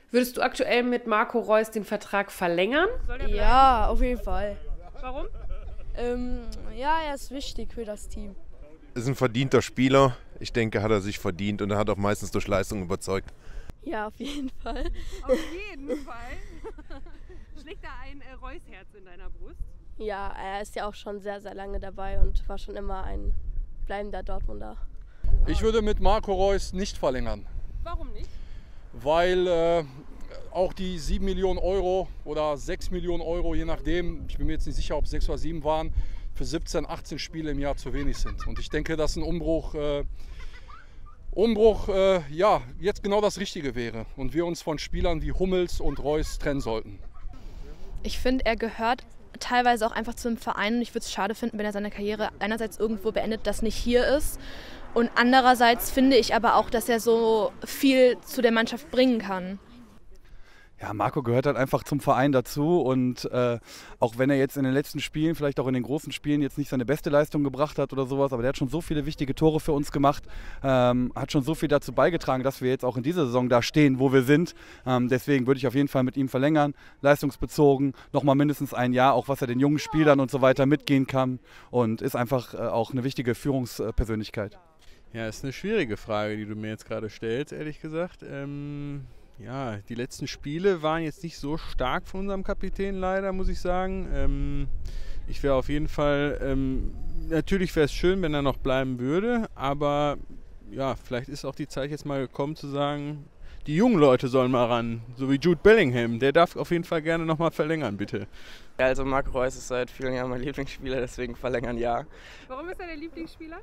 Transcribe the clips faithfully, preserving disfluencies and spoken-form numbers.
Würdest du aktuell mit Marco Reus den Vertrag verlängern? Ja, auf jeden Fall. Warum? Ähm, ja, er ist wichtig für das Team. Ist ein verdienter Spieler. Ich denke, hat er sich verdient und er hat auch meistens durch Leistung überzeugt. Ja, auf jeden Fall. Auf jeden Fall. Schlägt da ein äh, Reus-Herz in deiner Brust? Ja, er ist ja auch schon sehr, sehr lange dabei und war schon immer ein bleibender Dortmunder. Ich würde mit Marco Reus nicht verlängern. Warum nicht? Weil äh, auch die sieben Millionen Euro oder sechs Millionen Euro, je nachdem, ich bin mir jetzt nicht sicher, ob es sechs oder sieben waren, für siebzehn, achtzehn Spiele im Jahr zu wenig sind. Und ich denke, dass ein Umbruch, äh, Umbruch äh, ja, jetzt genau das Richtige wäre und wir uns von Spielern wie Hummels und Reus trennen sollten. Ich finde, er gehört teilweise auch einfach zum Verein und ich würde es schade finden, wenn er seine Karriere einerseits irgendwo beendet, das nicht hier ist. Und andererseits finde ich aber auch, dass er so viel zu der Mannschaft bringen kann. Ja, Marco gehört halt einfach zum Verein dazu und äh, auch wenn er jetzt in den letzten Spielen, vielleicht auch in den großen Spielen jetzt nicht seine beste Leistung gebracht hat oder sowas, aber der hat schon so viele wichtige Tore für uns gemacht, ähm, hat schon so viel dazu beigetragen, dass wir jetzt auch in dieser Saison da stehen, wo wir sind. Ähm, deswegen würde ich auf jeden Fall mit ihm verlängern, leistungsbezogen, nochmal mindestens ein Jahr, auch was er den jungen Spielern und so weiter mitgehen kann und ist einfach äh, auch eine wichtige Führungspersönlichkeit. Ja, ist eine schwierige Frage, die du mir jetzt gerade stellst, ehrlich gesagt. Ähm Ja, die letzten Spiele waren jetzt nicht so stark von unserem Kapitän leider, muss ich sagen. Ähm, ich wäre auf jeden Fall, ähm, natürlich wäre es schön, wenn er noch bleiben würde, aber ja, vielleicht ist auch die Zeit jetzt mal gekommen zu sagen, die jungen Leute sollen mal ran, so wie Jude Bellingham, der darf auf jeden Fall gerne nochmal verlängern, bitte. Ja, also Marco Reus ist seit vielen Jahren mein Lieblingsspieler, deswegen verlängern ja. Warum ist er der Lieblingsspieler?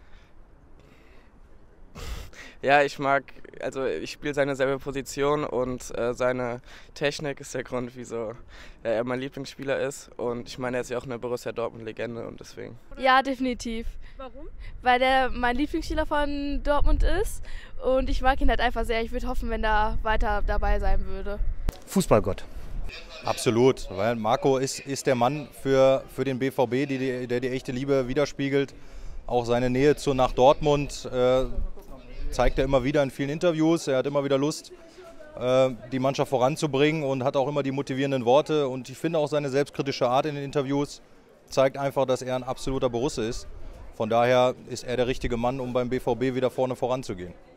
Ja, ich mag, also ich spiele seine selbe Position und äh, seine Technik ist der Grund, wieso er mein Lieblingsspieler ist. Und ich meine, er ist ja auch eine Borussia Dortmund-Legende und deswegen. Ja, definitiv. Warum? Weil er mein Lieblingsspieler von Dortmund ist und ich mag ihn halt einfach sehr. Ich würde hoffen, wenn er weiter dabei sein würde. Fußballgott. Absolut, weil Marco ist, ist der Mann für, für den B V B, die, die, der die echte Liebe widerspiegelt. Auch seine Nähe zu nach Dortmund äh, zeigt er immer wieder in vielen Interviews. Er hat immer wieder Lust, äh, die Mannschaft voranzubringen und hat auch immer die motivierenden Worte. Und ich finde auch seine selbstkritische Art in den Interviews zeigt einfach, dass er ein absoluter Borusse ist. Von daher ist er der richtige Mann, um beim B V B wieder vorne voranzugehen.